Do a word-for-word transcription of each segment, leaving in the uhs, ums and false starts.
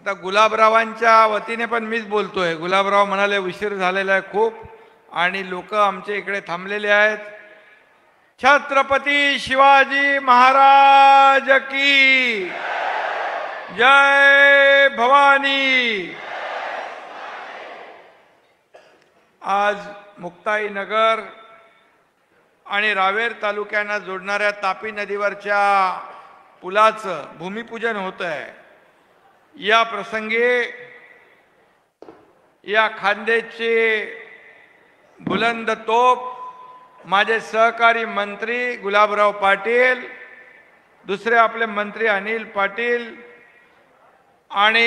आता गुलाबरावांच्या वतीने पण मीच बोलतोय. गुलाबराव म्हणाले उशीर झालेला आहे खूप आणि लोक आमच्या इकडे थांबलेले आहेत. छत्रपती शिवाजी महाराज की जय भवानी. आज मुक्ताईनगर आणि रावेर तालुक्यांना जोडणाऱ्या तापी नदीवरच्या पुलाचं भूमिपूजन होत आहे. या प्रसंगी या खांद्याचे बुलंद तोप माझे सहकारी मंत्री गुलाबराव पाटील, दुसरे आपले मंत्री अनिल पाटील आणि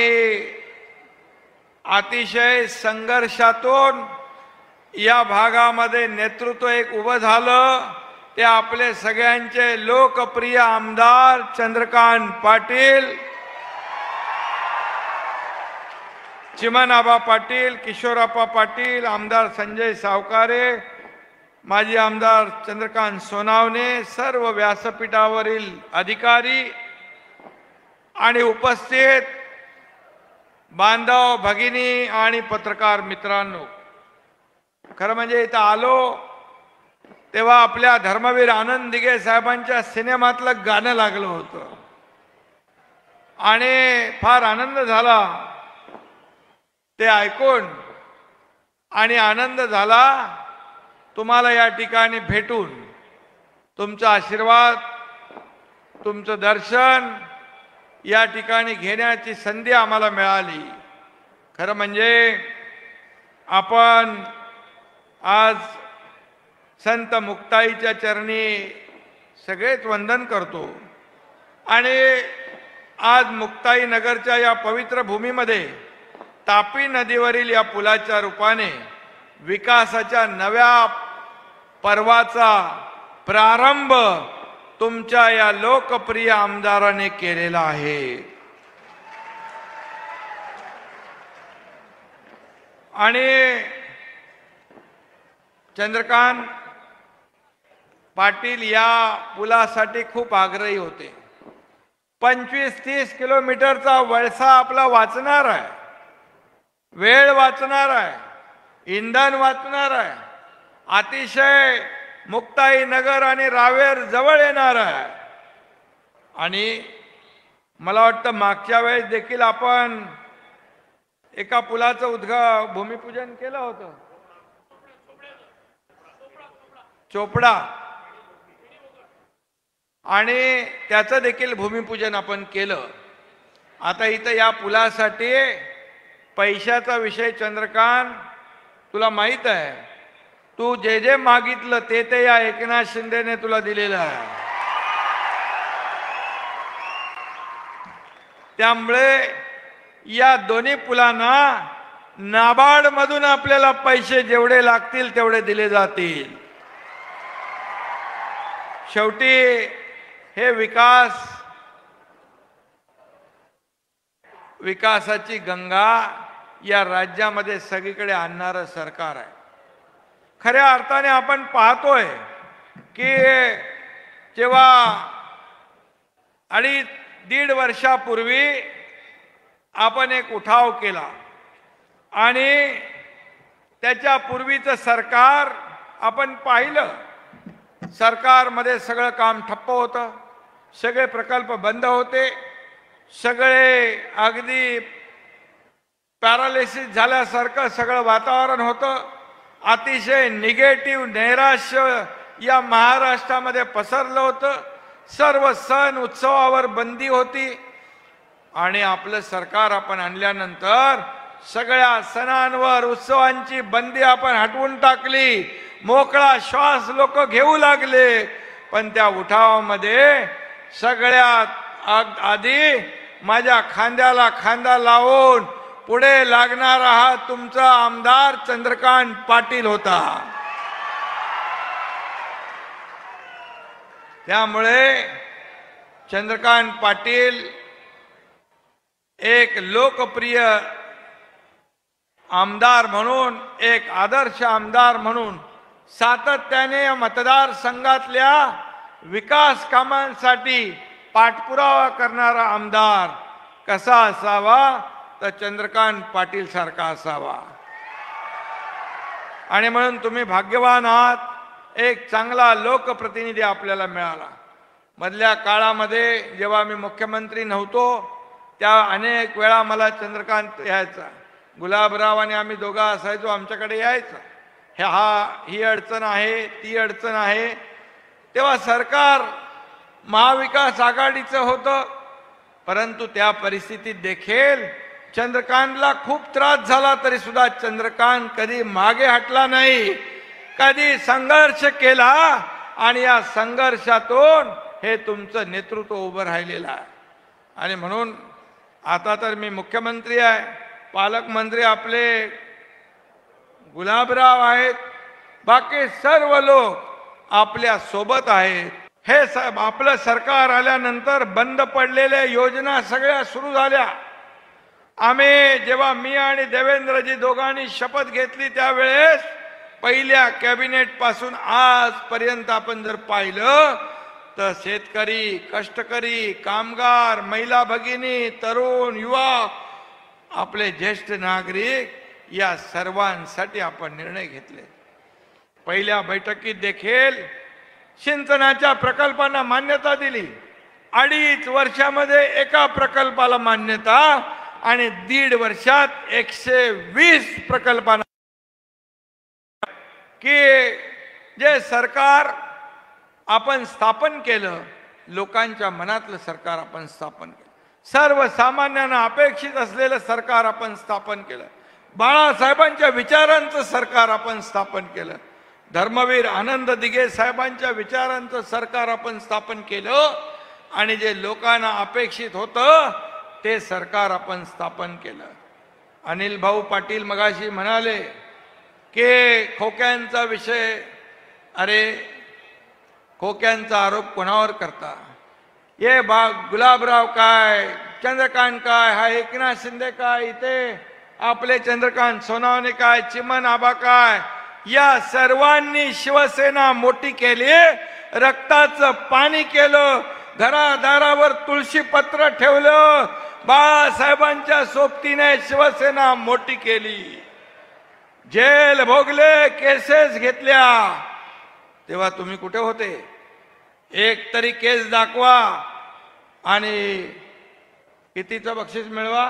अतिशय संघर्षातून या भागामध्ये नेतृत्व एक उभं झालं ते आपले सगळ्यांचे लोकप्रिय आमदार चंद्रकांत पाटील, चिमणाबा पाटील, किशोरप्पा पाटील, आमदार संजय सावकारे, माजी आमदार चंद्रकांत सोनावणे, सर्व व्यासपीठावरील अधिकारी आणि उपस्थित बांधव भगिनी आणि पत्रकार मित्रांनो, खरं म्हणजे इथं आलो तेव्हा आपल्या धर्मवीर आनंद दिघे साहेबांच्या सिनेमातलं गाणं लागलं होतं आणि फार आनंद झाला ते ऐकून आणि आनंद झाला तुम्हाला या ठिकाणी भेटून. तुमचा आशीर्वाद, तुमचं दर्शन या ठिकाणी घेण्याची संधी आम्हाला मिळाली. खरं म्हणजे आपण आज संत मुक्ताईच्या चरणी सगळेच वंदन करतो आणि आज मुक्ताई नगरच्या या पवित्र भूमीमध्ये तापी नदीवरील या पुलाच्या रूपाने विकासाच्या नव्या पर्वाचा प्रारंभ तुमच्या या लोकप्रिय आमदाराने केलेला आहे. आणि चंद्रकांत पाटील या पुलासाठी खूप आग्रही होते. पंचवीस तीस किलोमीटरचा वळसा आपला वाचणार आहे, वेळ वाचणार आहे, इंधन वाचणार आहे, अतिशय मुक्ताई नगर आणि रावेर जवळ येणार आहे. आणि मला वाटतं मागच्या वेळेस देखील आपण एका पुलाचं उद्घा भूमिपूजन केलं होतं, चोपडा, आणि त्याचं देखील भूमिपूजन आपण केलं. आता इथं या पुलासाठी पैशाचा विषय चंद्रकांत तुला माहित आहे, तू जे जे मागितलं ते ते या एकनाथ शिंदेने तुला दिलेलं आहे. त्यामुळे या दोन्ही पुलांना नाबार्ड मधून आपल्याला पैसे जेवढे लागतील तेवढे दिले जातील. शेवटी हे विकास विकासाची गंगा या राज्यामध्ये सगळीकडे आणणारं सरकार आहे. खऱ्या अर्थाने आपण पाहतोय की जेव्हा अडीच दीड वर्षापूर्वी आपण एक उठाव केला आणि त्याच्या पूर्वीचं सरकार आपण पाहिलं, सरकारमध्ये सगळं काम ठप्प होतं, सगळे प्रकल्प बंद होते, सगळे अगदी पॅरालिसिस झाल्यासारखं सगळं वातावरण होतं. अतिशय निगेटिव्ह नैराश्य या महाराष्ट्रामध्ये पसरलं होतं. सर्व सण उत्सवावर बंदी होती आणि आपलं सरकार आपण आणल्यानंतर सगळ्या सणांवर उत्सवांची बंदी आपण हटवून टाकली. मोकळा श्वास लोक घेऊ लागले. पण त्या उठावामध्ये सगळ्यात आधी माझ्या खांद्याला खांदा लावून पुढे लागणारा हा तुमचा आमदार चंद्रकांत पाटील होता. त्यामुळे चंद्रकांत पाटील एक लोकप्रिय आमदार म्हणून, एक आदर्श आमदार म्हणून सातत्याने मतदारसंघातल्या विकास कामांसाठी पाठपुरावा करणारा आमदार कसा असावा तर चंद्रकांत पाटील सारखा असावा. आणि म्हणून तुम्ही भाग्यवान आहात, एक चांगला लोकप्रतिनिधी आपल्याला मिळाला. मधल्या काळामध्ये जेव्हा मी मुख्यमंत्री नव्हतो त्या अनेक वेळा मला चंद्रकांत यायचा, गुलाबराव आणि आम्ही दोघं असायचो, आमच्याकडे यायचा, हे हा ही अडचण आहे ती अडचण आहे. तेव्हा सरकार महाविकास आघाडीचं होतं, परंतु त्या परिस्थितीत देखील चंद्रकांतला खूप त्रास झाला, तरी सुद्धा चंद्रकांत कधी मागे हटला नाही, कधी संघर्ष केला. आणि या संघर्षातून हे तुमचं नेतृत्व उभं राहिलेलं आहे. आणि म्हणून आता तर मी मुख्यमंत्री आहे, पालकमंत्री आपले गुलाबराव आहेत, बाकी सर्व लोक आपल्या सोबत आहेत. हे साहेब आपलं सरकार आल्यानंतर बंद पडलेल्या योजना सगळ्या सुरू झाल्या. आम्ही जेव्हा मी आणि देवेंद्रजी दोघांनी शपथ घेतली त्यावेळेस पहिल्या कॅबिनेट पासून आजपर्यंत आपण जर पाहिलं तर शेतकरी, कष्टकरी, कामगार, महिला भगिनी, तरुण, युवा, आपले ज्येष्ठ नागरिक या सर्वांसाठी आपण निर्णय घेतले. पहिल्या बैठकीत देखील सिंचनाच्या प्रकल्पांना मान्यता दिली. अडीच वर्षामध्ये एका प्रकल्पाला मान्यता आणि दीड वर्षात एकशे वीस प्रकल्पांना, की जे सरकार आपण स्थापन केलं, लोकांच्या मनातलं सरकार आपण स्थापन केलं, सर्वसामान्यांना अपेक्षित असलेलं सरकार आपण स्थापन केलं, बाळासाहेबांच्या विचारांचं सरकार आपण स्थापन केलं, धर्मवीर आनंद दिघे साहेबांच्या विचारांचं सरकार आपण स्थापन केलं, आणि जे लोकांना अपेक्षित होतं ते सरकार आपण स्थापन केलं. अनिल भाऊ पाटील मगाशी म्हणाले की खोक्यांचा विषय, अरे खोक्यांचा आरोप कोणावर करता? ये बा गुलाबराव काय, चंद्रकांत काय, हा एकनाथ शिंदे काय, इथे आपले चंद्रकांत सोनावणे काय, चिमन आबा काय, या सर्वांनी शिवसेना मोठी केली, रक्ताचं पाणी केलं, घरादारावर तुळशी पत्र ठेवलं, बाळासाहेबांच्या सोबतीने शिवसेना मोठी केली, जेल भोगले, केसेस घेतल्या. तेव्हा तुम्ही कुठे होते? एक तरी केस दाखवा आणि कितीचं बक्षीस मिळवा.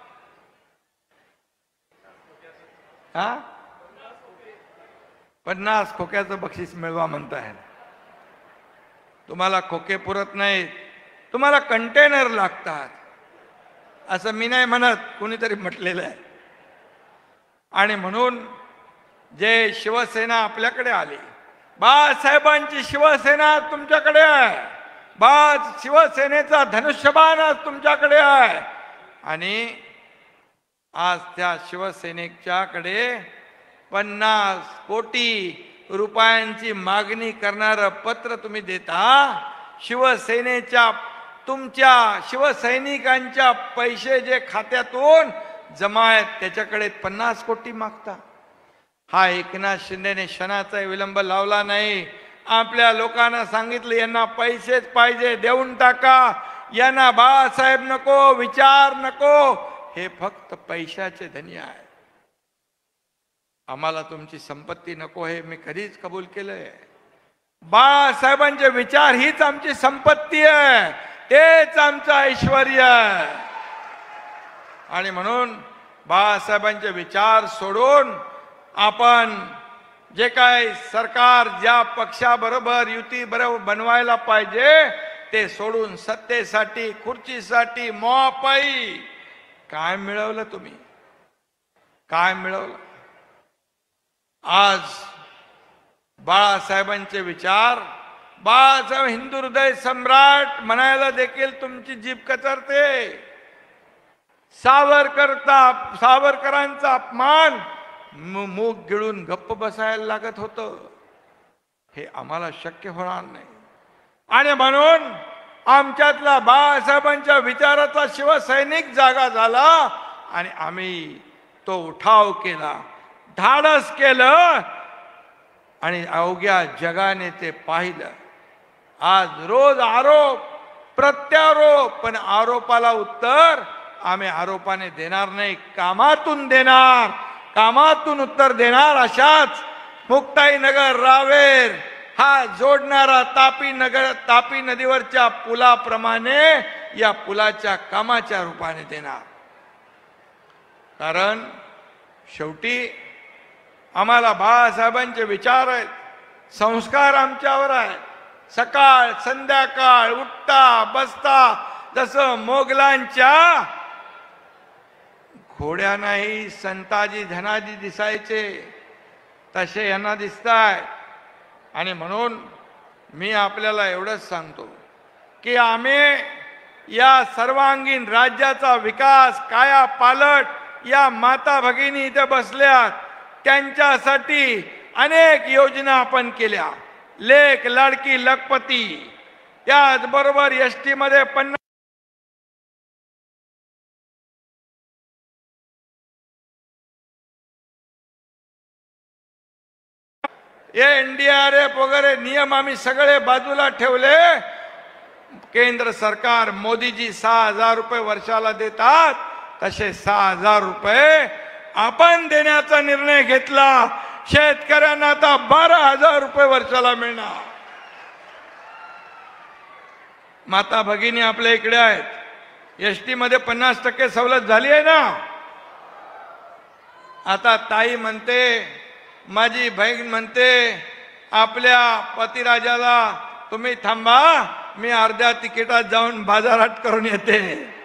हा, पन्नास खोक्याचं बक्षीस मिळवा म्हणताय. तुम्हाला खोके पुरत नाहीत, तुम्हाला कंटेनर लागतात, असं मी नाही म्हणत, कुणीतरी म्हटलेलं आहे. आणि म्हणून जे शिवसेना आपल्याकडे आली, बाळासाहेबांची शिवसेना तुमच्याकडे आहे, बाळ शिवसेनेचा धनुष्यबाण आज तुमच्याकडे आहे. आणि आज त्या शिवसेनेच्याकडे पन्नास कोटी रुपयांची मागणी करणारं पत्र तुम्ही देता. शिवसेनेच्या तुमच्या शिवसैनिकांच्या पैसे जे खात्यातून जमा आहेत त्याच्याकडे पन्नास कोटी मागता. हा एकनाथ शिंदेने क्षणाचा विलंब लावला नाही. आपल्या लोकांना सांगितलं यांना पैसेच पाहिजे, देऊन टाका, यांना बाळासाहेब नको, विचार नको, हे फक्त पैशाचे धनी आहे. आम्हाला तुमची संपत्ती नको, हे मी कधीच कबूल केलंय. बाळासाहेबांचे विचार हीच आमची संपत्ती आहे, तेच आमचं ऐश्वर्य आहे. आणि म्हणून बाळासाहेबांचे विचार सोडून आपण जे काय सरकार ज्या पक्षाबरोबर युती बरोबर बनवायला पाहिजे ते सोडून सत्तेसाठी, खुर्चीसाठी मोहापायी काय मिळवलं तुम्ही? काय मिळवलं? आज बाळासाहेबांचे विचार, बाळासाहेब हिंदू हृदय सम्राट म्हणायला देखील तुमची जीभ कचरते. सावरकरचा सावरकरांचा अपमान मूग गिळून गप्प बसायला लागत होतं. हे आम्हाला शक्य होणार नाही. आणि म्हणून आमच्यातला बाळासाहेबांच्या विचाराचा शिवसैनिक जागा झाला आणि आम्ही तो उठाव केला, धाडस केलं आणि अवघ्या जगाने ते पाहिलं. आज रोज आरोप प्रत्यारोप, पण आरोपाला उत्तर आम्ही आरोपाने देणार नाही, कामातून देणार, कामातून उत्तर देणार. अशाच मुक्ताई नगर रावेर हा जोडणारा तापी नगर तापी नदीवरच्या पुलाप्रमाणे या पुलाच्या कामाच्या रूपाने देणार. कारण शेवटी आम्हाला बाळासाहेबांचे विचार आहेत, संस्कार आमच्यावर आहेत. सकाळ संध्याकाळ उठता बसता जसं मोगलांच्या घोड्या नाही संताजी धनाजी दिसायचे तसे यांना दिसताय. आणि म्हणून मी आपल्याला एवढंच सांगतो की आम्ही या सर्वांगीण राज्याचा विकास काया पालट या माता भगिनी इथे बसल्यात त्यांच्यासाठी अनेक योजना आपण केल्या. लेक लाडकी लखपती, त्याचबरोबर एस टी मध्ये पन्नास एन डी आर एफ वगैरे नियम आम्ही सगळे बाजूला ठेवले. केंद्र सरकार मोदीजी सहा हजार रुपये वर्षाला देतात तसे सहा हजार रुपये आपण देण्याचा निर्णय घेतला. शेतकऱ्यांना आता बारा हजार रुपये वर्षाला मिळणार. माता भगिनी आपल्या इकडे आहेत. एस टी मध्ये पन्नास टक्के सवलत झाली आहे ना. आता ताई म्हणते, माझी बहीण म्हणते, आपल्या पतिराजाला तुम्ही थांबा, मी अर्ध्या तिकिटात जाऊन बाजारात करून येते.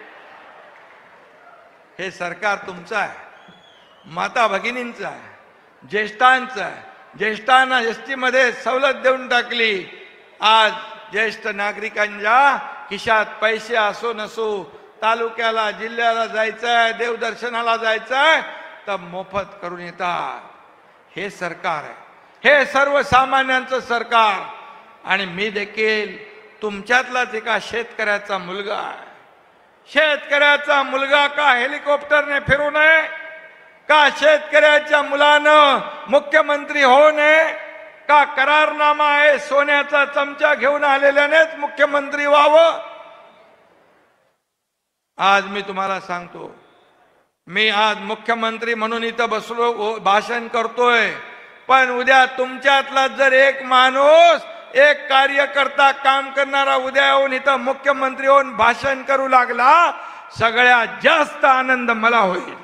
हे सरकार तुमचं आहे, माता भगिनींचं आहे, ज्येष्ठांचं आहे. ज्येष्ठांना एस टी मध्ये सवलत देऊन टाकली. आज ज्येष्ठ नागरिकांच्या खिशात पैसे असो नसो, तालुक्याला जिल्ह्याला जायचंय, देवदर्शनाला जायचंय तर मोफत करून येतात. हे सरकार आहे, हे सर्वसामान्यांचं सरकार. आणि मी देखील तुमच्यातलाच एका शेतकऱ्याचा मुलगा आहे. शेतकऱ्याचा मुलगा का हेलिकॉप्टरने फिरू नये, का शेतकऱ्याच्या मुलानं मुख्यमंत्री होऊ नये, का करारनामा आहे सोन्याचा चमचा घेऊन आलेल्यानेच मुख्यमंत्री व्हावं. आज मी तुम्हाला सांगतो, मी आज मुख्यमंत्री म्हणून इथं बसलो भाषण करतोय, पण उद्या तुमच्यातला जर एक माणूस एक कार्यकर्ता काम करणारा उद्या येऊन इथं मुख्यमंत्री होऊन भाषण करू लागला, सगळ्यात जास्त आनंद मला होईल.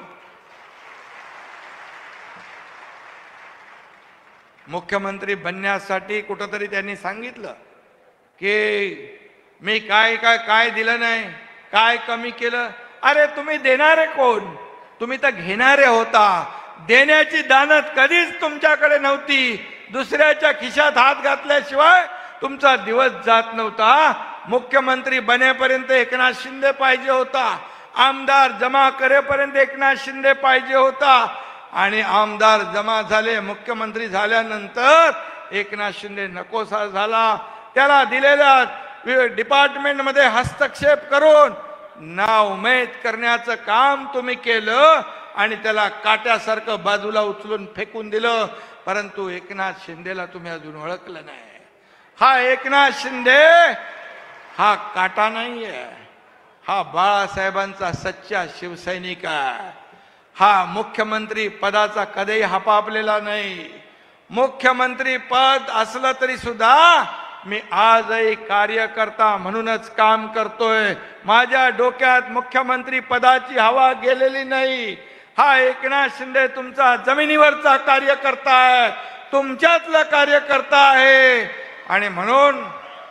मुख्यमंत्री बनण्यासाठी कुठंतरी त्यांनी सांगितलं की मी काय काय काय दिलं नाही, काय कमी केलं. अरे तुम्ही देणारे कोण? तुम्ही तर घेणारे होता. देण्याची दानत कधीच तुमच्याकडे नव्हती. दुसऱ्याच्या खिशात हात घातल्याशिवाय तुमचा दिवस जात नव्हता. मुख्यमंत्री बनेपर्यंत एकनाथ शिंदे पाहिजे होता, आमदार जमा करेपर्यंत एकनाथ शिंदे पाहिजे होता, आणि आमदार जमा झाले, मुख्यमंत्री झाल्यानंतर एकनाथ शिंदे नकोसा झाला. त्याला दिलेल्या डिपार्टमेंट मध्ये हस्तक्षेप करून नाउमेद करण्याचं काम तुम्ही केलं आणि त्याला काट्यासारखं बाजूला उचलून फेकून दिलं. परंतु एकनाथ शिंदेला तुम्ही अजून ओळखलं नाही. हा एकनाथ शिंदे हा काटा नाहीये, हा बाळासाहेबांचा सच्चा शिवसैनिक आहे. हा मुख्यमंत्री पदाचा कधीही हपापलेला नाही. मुख्यमंत्री पद असलं तरी सुद्धा मी आजही कार्यकर्ता म्हणूनच काम करतोय. माझ्या डोक्यात मुख्यमंत्री पदाची हवा गेलेली नाही. हा एकनाथ शिंदे तुमचा जमिनीवरचा कार्यकर्ता आहे, तुमच्यातला कार्यकर्ता आहे. आणि म्हणून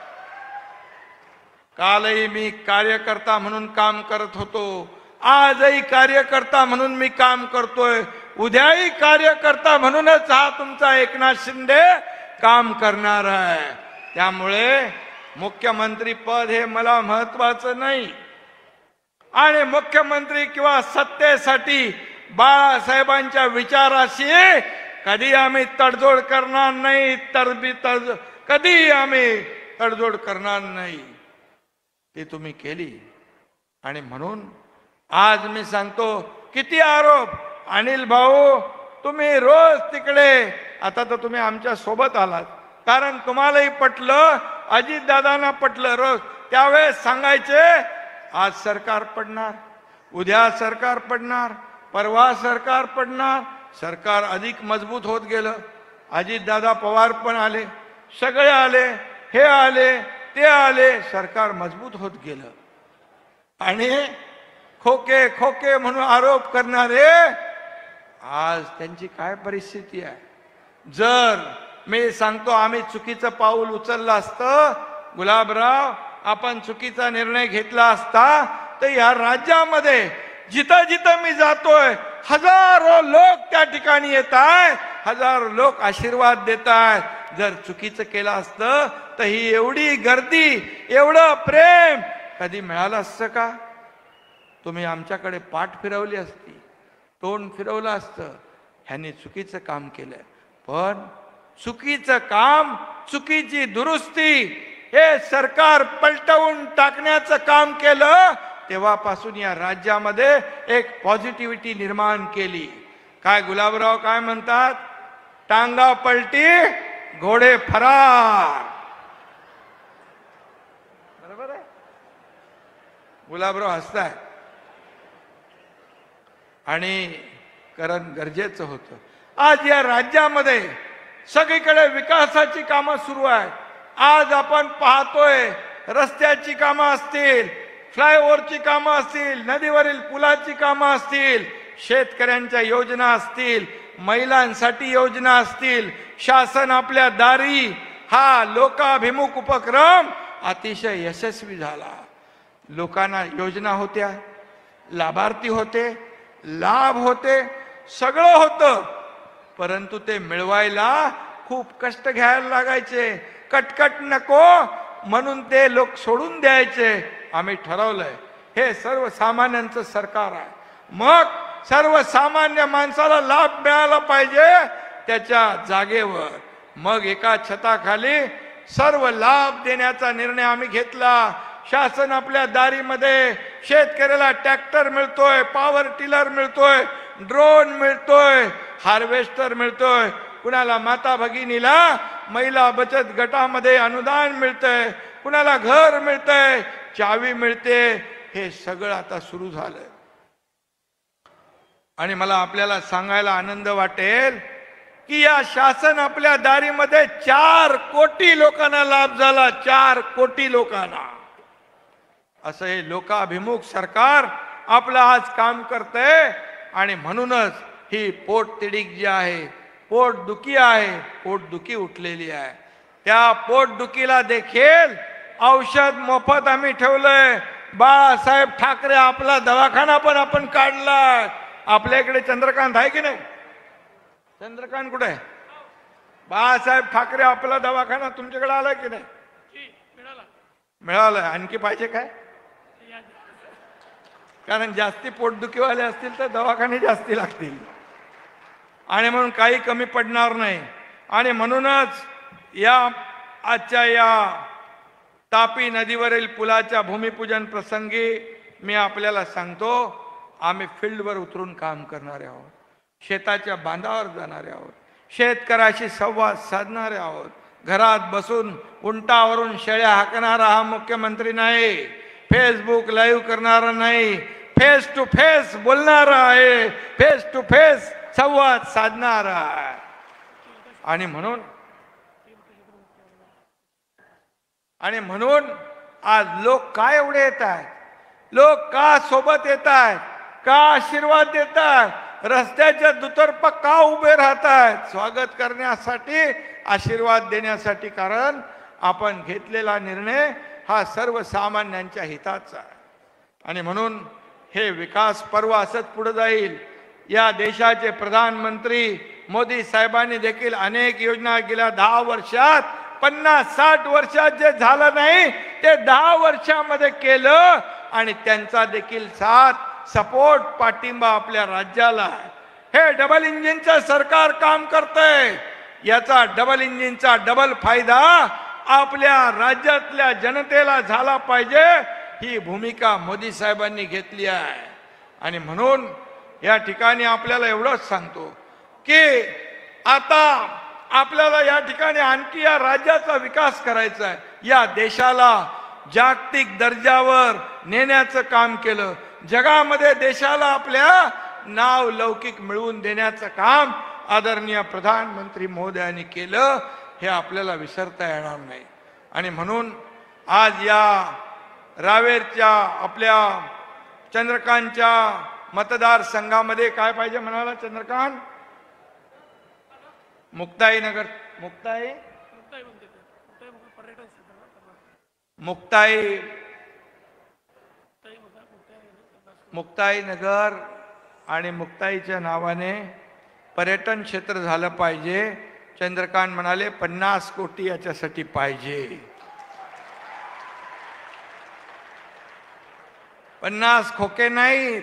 कालही मी कार्यकर्ता म्हणून काम करत होतो, आजही कार्यकर्ता म्हणून मी काम करतोय, उद्याही कार्यकर्ता म्हणूनच हा तुमचा एकनाथ शिंदे काम करणार आहे. त्यामुळे मुख्यमंत्री पद हे मला महत्वाचं नाही. आणि मुख्यमंत्री किंवा सत्तेसाठी बाळासाहेबांच्या विचाराशी कधी आम्ही तडजोड करणार नाही. तरबी तड कधी आम्ही तडजोड करणार नाही. ती तुम्ही केली. आणि म्हणून आज मी सांगतो, किती आरोप अनिल भाऊ, तुम्ही रोज तिकडे, आता तर तुम्ही आमच्या सोबत आलात कारण तुम्हालाही पटलं, अजित दादांना पटलं. रोज त्यावेळेस सांगायचे आज सरकार पडणार, उद्या सरकार पडणार, परवा सरकार पडणार, सरकार अधिक मजबूत होत गेलं. अजितदादा पवार पण आले, सगळे आले, हे आले, ते आले, सरकार मजबूत होत गेलं. आणि खोके खोके म्हणून आरोप करणारे आज त्यांची काय परिस्थिती आहे. जर मी सांगतो आम्ही चुकीचं पाऊल उचललं असतं, गुलाबराव आपण चुकीचा निर्णय घेतला असता, तर या राज्यामध्ये जिथं जिथं मी जातोय हजारो लोक त्या ठिकाणी येत आहेत, हजारो लोक आशीर्वाद देत आहेत. जर चुकीचं केलं असतं तर ही एवढी गर्दी, एवढं प्रेम कधी मिळालं असतं का? तुम्ही आमच्याकडे पाठ फिरवली असती, तोंड फिरवलं असतं. ह्यांनी चुकीचं काम केलं, पण चुकीचं काम, चुकीची दुरुस्ती, हे सरकार पलटवून टाकण्याचं काम केलं. तेव्हापासून या राज्यामध्ये एक पॉझिटिव्हिटी निर्माण केली. काय गुलाबराव काय म्हणतात? टांगा पलटी घोडे फरार. बरोबर आहे. गुलाबराव हसताय आणि कारण गरजेचं होतं. आज या राज्यामध्ये सगळीकडे विकासाची कामं सुरू आहेत. आज आपण पाहतोय रस्त्याची कामं असतील, फ्लायओव्हरची कामं असतील, नदीवरील पुलाची कामं असतील, शेतकऱ्यांच्या योजना असतील, महिलांसाठी योजना असतील. शासन आपल्या दारी हा लोकाभिमुख उपक्रम अतिशय यशस्वी झाला. लोकांना योजना होत्या, लाभार्थी होते, लाभ होते, सगळं होतं, परंतु ते मिळवायला खूप कष्ट घ्यायला लागायचे. कटकट नको म्हणून ते लोक सोडून द्यायचे. आम्ही ठरवलंय हे सर्वसामान्यांचं सरकार आहे. मग सर्वसामान्य माणसाला लाभ मिळाला पाहिजे त्याच्या जागेवर. मग एका छताखाली सर्व लाभ देण्याचा निर्णय आम्ही घेतला. शासन आपल्या दारीमध्ये शेतकऱ्याला ट्रॅक्टर मिळतोय, पॉवर टिलर मिळतोय, ड्रोन मिळतोय, हार्वेस्टर मिळतोय. कुणाला माता भगिनीला महिला बचत गटामध्ये अनुदान मिळतंय, कुणाला घर मिळतंय, चावी मिळते. हे सगळं आता सुरू झालंय. आणि मला आपल्याला सांगायला आनंद वाटेल की या शासन आपल्या दारीमध्ये चार कोटी लोकांना लाभ झाला. चार कोटी लोकांना. असं हे लोकाभिमुख सरकार आपलं आज काम करतंय. आणि म्हणूनच ही पोटतिडीक जी आहे, पोटदुखी आहे, पोटदुखी उठलेली आहे. त्या पोटदुखीला देखील औषध मोफत आम्ही ठेवलंय. बाळासाहेब ठाकरे आपला दवाखाना पण आपण काढलाय. आपल्या इकडे चंद्रकांत आहे की नाही? चंद्रकांत कुठे आहे? बाळासाहेब ठाकरे आपला दवाखाना तुमच्याकडे आलाय की नाही? मिळालाय. आणखी पाहिजे काय? कारण जास्ती पोटदुखीवाले असतील तर दवाखाने जास्ती लागतील आणि म्हणून काही कमी पडणार नाही. आणि म्हणूनच या आजच्या या तापी नदीवरील पुलाच्या भूमिपूजन प्रसंगी मी आपल्याला सांगतो, आम्ही फील्डवर उतरून काम करणारे आहोत, शेताच्या बांधावर जाणारे आहोत, शेतकऱ्याशी संवाद साधणारे आहोत. घरात बसून उंटावरून शेळ्या हाकणारा हा मुख्यमंत्री नाही, फेसबुक लाईव्ह करणारा नाही, फेस टू फेस बोलणारा आहे, फेस टू फेस संवाद साधणारा आहे. आणि म्हणून आणि म्हणून आज लोक का एवढे येत आहेत? लोक का सोबत येत आहेत? का आशीर्वाद देत आहेत? रस्त्याच्या दुतर्फा का उभे राहत आहेत? स्वागत करण्यासाठी, आशीर्वाद देण्यासाठी. कारण आपण घेतलेला निर्णय हा सर्वसामान्यांच्या हिताचा आहे. आणि म्हणून हे विकास पर्व असंच पुढे जाईल. या देशाचे प्रधानमंत्री मोदी साहेबांनी देखील अनेक योजना गेल्या दहा वर्षात, पन्नास साठ वर्षात जे झालं नाही ते दहा वर्षामध्ये केलं. आणि त्यांचा देखील साथ, सपोर्ट, पाठिंबा आपल्या राज्याला आहे. हे डबल इंजिनचं सरकार काम करतंय. याचा डबल इंजिनचा डबल फायदा आपल्या राज्यातल्या जनतेला झाला पाहिजे, ही भूमिका मोदी साहेबांनी घेतली आहे. आणि म्हणून या ठिकाणी आपल्याला एवढंच सांगतो की आता आपल्याला या ठिकाणी आणखी या राज्याचा विकास करायचा आहे. या देशाला जागतिक दर्जावर नेण्याचं काम केलं. जगामध्ये देशाला आपल्या नाव लौकिक मिळवून देण्याचं काम आदरणीय प्रधानमंत्री महोदयांनी केलं, हे आपल्याला विसरता येणार नाही. आणि म्हणून आज या रावेरच्या आपल्या चंद्रकांतच्या मतदारसंघामध्ये काय पाहिजे म्हणाला चंद्रकांत? मुक्ताई नगर, मुक्ताई मुक्ताई मुक्ताई नगर आणि मुक्ताईच्या नावाने पर्यटन क्षेत्र झालं पाहिजे. चंद्रकांत म्हणाले पन्नास कोटी याच्यासाठी पाहिजे. पन्नास खोके नाहीत,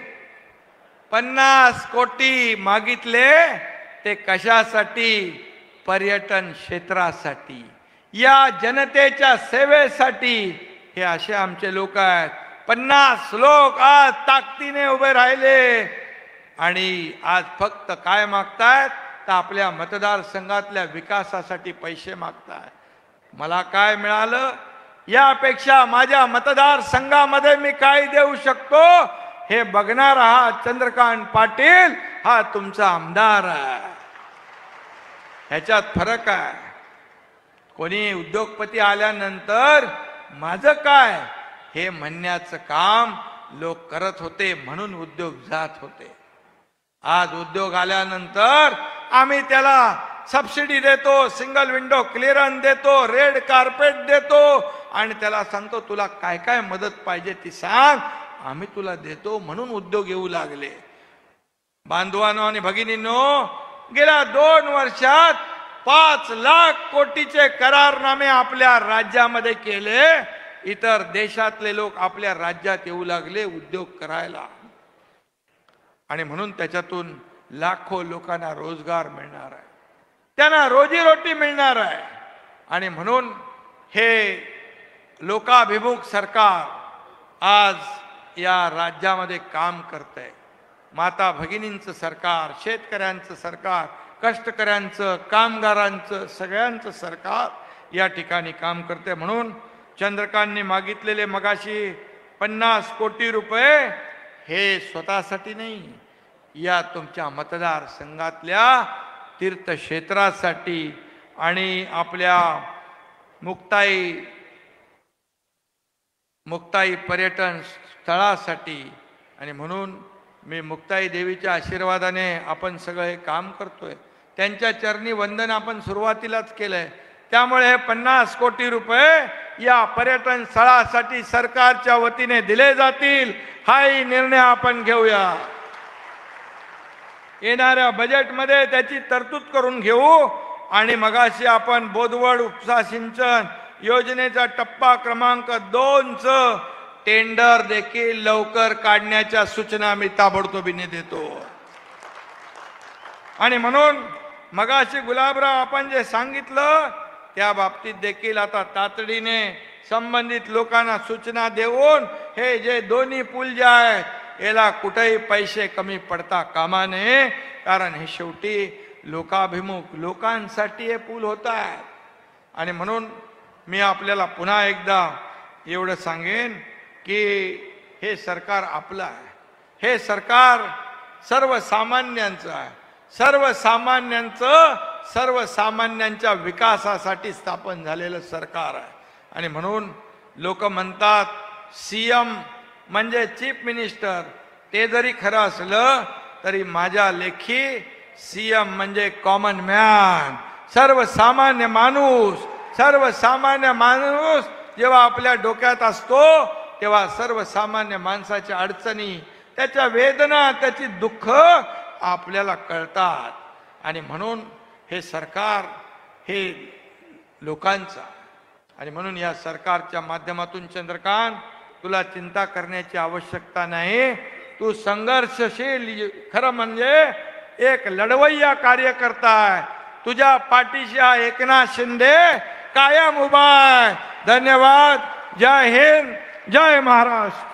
पन्नास कोटी मागितले. ते कशासाठी? पर्यटन क्षेत्रासाठी, या जनतेच्या सेवेसाठी. हे असे आमचे लोक आहेत. पन्नास लोक आज ताकदीने उभे राहिले आणि आज फक्त काय मागतायत तर आपल्या मतदारसंघातल्या विकासासाठी पैसे मागतायत. मला काय मिळालं यापेक्षा माझ्या मतदारसंघामध्ये मी काय देऊ शकतो हे बघणार हा चंद्रकांत पाटील, हा तुमचा आमदार आहे. ह्याच्यात फरक आहे. कोणी उद्योगपती आल्यानंतर माझं काय हे म्हणण्याचं काम लोक करत होते, म्हणून उद्योग जात होते. आज उद्योग आल्यानंतर आम्ही त्याला सबसिडी देतो, सिंगल विंडो क्लिअरन्स देतो, रेड कार्पेट देतो आणि त्याला सांगतो तुला काय काय मदत पाहिजे ती सांग, आम्ही तुला देतो. म्हणून उद्योग येऊ लागले. बांधवांनो आणि भगिनींनो, गेल्या दोन वर्षात पाच लाख कोटीचे करारनामे आपल्या राज्यामध्ये केले. इतर देशातले लोक आपल्या राज्यात येऊ लागले उद्योग करायला. आणि म्हणून त्याच्यातून लाखो लोकांना रोजगार मिळणार आहे, त्यांना रोजीरोटी मिळणार आहे. आणि म्हणून हे लोकाभिमुख सरकार आज या राज्यामध्ये काम करतंय. माता भगिनींचं सरकार, शेतकऱ्यांचं सरकार, कष्टकऱ्यांचं, कामगारांचं, सगळ्यांचं सरकार या ठिकाणी काम करते. म्हणून चंद्रकांतने मागितलेले मगाशी पन्नास कोटी रुपये हे स्वतःसाठी नाही, या तुमच्या मतदारसंघातल्या तीर्थक्षेत्रासाठी आणि आपल्या मुक्ताई मुक्ताई पर्यटन स्थळासाठी. आणि म्हणून मी मुक्ताई देवीच्या आशीर्वादाने आपण सगळं हे काम करतोय. त्यांच्या चरणी वंदन आपण सुरुवातीलाच केलंय. त्यामुळे हे पन्नास कोटी रुपये या पर्यटन स्थळासाठी सरकारच्या वतीने दिले जातील, हाही निर्णय आपण घेऊया. येणाऱ्या बजेटमध्ये त्याची तरतूद करून घेऊ. आणि मगाशी आपण बोदवड उपसा सिंचन योजनेचा टप्पा क्रमांक दोन च टेंडर देखील लवकर काढण्याच्या सूचना मी ताबडतोबीने देतो. आणि म्हणून मगाशी गुलाबराव आपण जे सांगितलं त्या बाबतीत देखील आता तातडीने संबंधित लोकांना सूचना देऊन हे जे दोन्ही पूल जे आहेत याला कुठेही पैसे कमी पडता कामा नये. कारण हे शेवटी लोकाभिमुख लोकांसाठी हे पूल होत आहेत. आणि म्हणून मी आपल्याला पुन्हा एकदा एवढं सांगेन की हे सरकार आपलं आहे. हे सरकार सर्वसामान्यांचं आहे. सर्वसामान्यांचं सर्वसामान्यांच्या विकासासाठी स्थापन झालेलं सरकार आहे. आणि म्हणून लोक म्हणतात सीएम म्हणजे चीफ मिनिस्टर, ते जरी खरं असलं तरी माझ्या लेखी सीएम म्हणजे कॉमन मॅन, सर्वसामान्य माणूस. सर्वसामान्य माणूस जेव्हा आपल्या डोक्यात असतो तेव्हा सर्वसामान्य माणसाच्या अडचणी, त्याच्या वेदना, त्याची दुःख आपल्याला कळतात. आणि म्हणून हे सरकार हे लोकांचं. आणि म्हणून या सरकारच्या माध्यमातून चंद्रकांत तुला चिंता करण्याची आवश्यकता नाही. तू संघर्षशील, खरं म्हणजे एक लढवय्या कार्यकर्ता आहे. तुझ्या पाठीशी हा एकनाथ शिंदे कायम उभा आहे. धन्यवाद. जय हिंद, जय महाराष्ट्र.